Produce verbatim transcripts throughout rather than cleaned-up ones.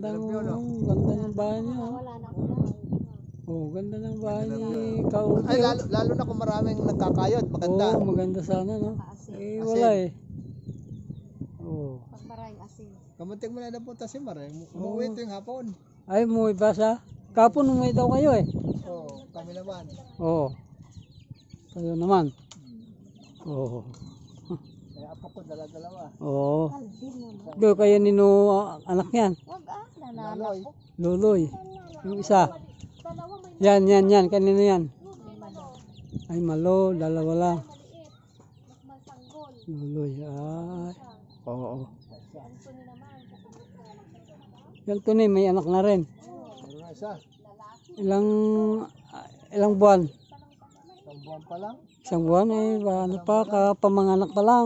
Ganda ng, ganda ng bahay niya. Wala na ako bahay. Oh, ganda ng bahay ni Kaudi. Ay, lalo, lalo na kung maraming nagkakayod. Maganda. Oo, maganda sana, no? Eh, wala eh. Oo. Pag maraming asin. Kamuntik mo na napunta si Mare. Umuwi ito yung hapon. Ay, umuwi ba siya? Kapon umuwi daw kayo eh. Oo, kami naman. Oo. Kayo naman. Oo. Kaya apo ko, dala-dalawa. Oo. Kalbin naman. Doon kayo nino uh, anak niyan. Wag ah, nanalo Laloy. ko. Luloy. Yung isa. Dalawa may Yan, yan, yan. Kanino yan? may malo. Ay, malo. Dalawa lang. Maliit. Mas masanggol. Luloy. Ay. Oo. Ang suni naman. Yan to ni, may anak na rin. Meron na isa. Ilang, ah, ilang buwan? Isang buwan pa lang. Isang buwan eh. Ba, ano pa, kapamanganak pa lang.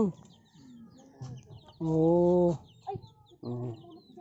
Oo. Oo.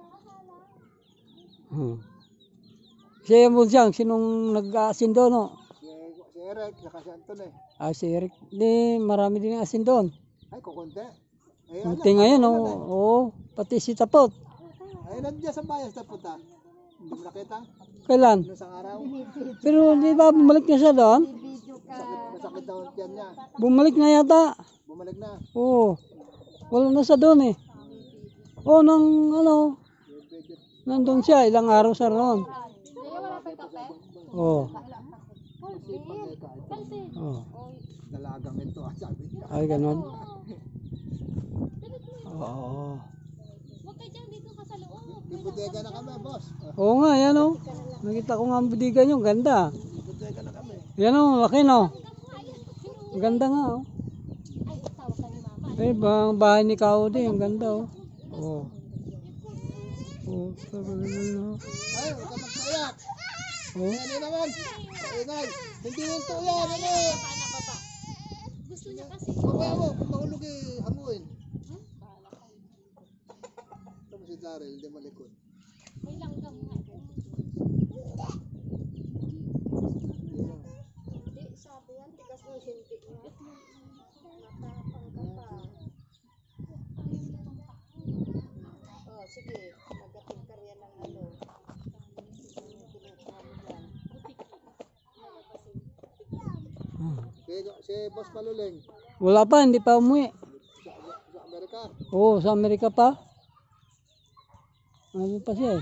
Hmm. Siya mo siyang, sinong nag-aasin doon, no? Si, si Eric, saka si Anton eh. Ah, si Eric. Di, marami din asin doon. Ay, kukunti. Ay, Kunti ngayon, no? Oo. Pati si Tapot. Ay, nandiyan sa bayas na punta. Hindi mo nakita? Kailan? Noong isang araw. Pero di ba bumalik na siya doon? Video ka. Masakit daw ang tiyan niya. Bumalik na yata. Bumalik na. Oo. Wala na siya doon eh. Oo, nang ano, nandun siya. Ilang araw siya roon. Kaya wala pa kape? Oo. Kalbin. Kalbin. Oo. Dalagang ito, ah, sabi niya. Ay, ganun. Oo. Huwag kayo dyan dito ka sa loob. May bodega na kami, boss. Oo nga, yan o. Nakita ko nga ang budigan yung ganda. May bodega na kami. Yan o, laki no. Ang ganda nga o. Ay, tawag ka ni mama. Eh, bang bahay ni Kaudi, ang ganda o. Oo. Oo, sabi na. Ay, huwag ka magsayak. Oo. Ano naman? Kainay. Hindi yung to yan, ano? Gusto niya kasi. Mamaya mo, kung mahulog eh, hanguin. Ito mo si Daryl, hindi malikot. May langgam nga. Hindi, sabi yan. Tigas mo hindi niya. Matapang ka pa. Oh, sige. Magating ka riyan ng ano. Si, si Boss Paluling, Wala pa, hindi pa umuwi. sa, sa Amerika. Oo, sa Amerika pa. Ano pa siya eh.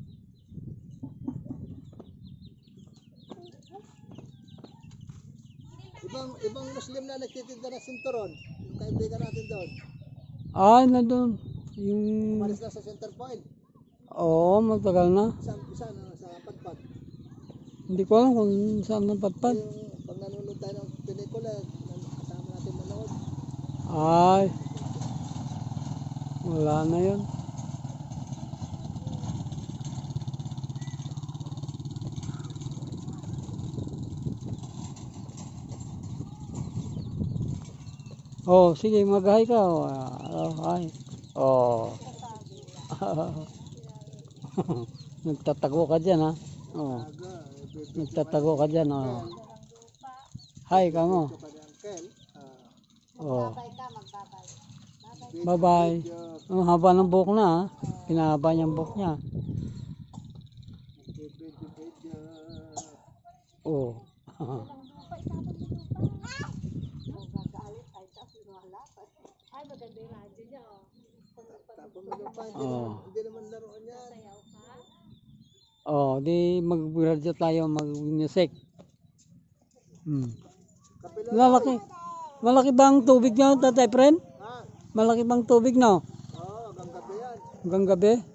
Ibang ibang Muslim na nagtitinda ng sinturon. Yung kaibigan natin doon. Ah, nandun. Yung... Umalis na sa center point. Oo, matagal na. Isa, isa na sa Patpat. Hindi ko alam kung saan napadpad. Yung pag nanonood tayo ng pelikula, kasama natin manood. Ay. Wala na yun. Oh, sige, mag-hi ka. Oh, oh hi. Oh. Nagtatago ka dyan, ha? Oh. Nagtatago ka dyan, oh. Hi ka mo. Ito pa ni Uncle. ah, Oh. Babay ka, magbabay. Bye-bye. Oh, haba ng buhok na, ha? Pinahaba niya ang buhok niya. video-video. Oh. Ay, maganda yung radyo niya, oh. Tapos mo pa, hindi, Oh. naman, hindi naman laruan yan. Sayaw ka. Oh, di mag-radio tayo, mag-music. Hmm. Kapila, Malaki. Malaki bang tubig niyo, Tatay Friend? ha? Malaki bang tubig no? Oo, hanggang gabi yan. Hanggang gabi?